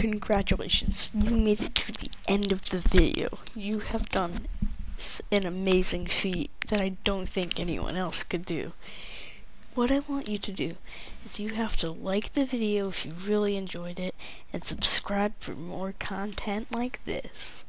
Congratulations, you made it to the end of the video. You have done an amazing feat that I don't think anyone else could do. What I want you to do is you have to like the video if you really enjoyed it, and subscribe for more content like this.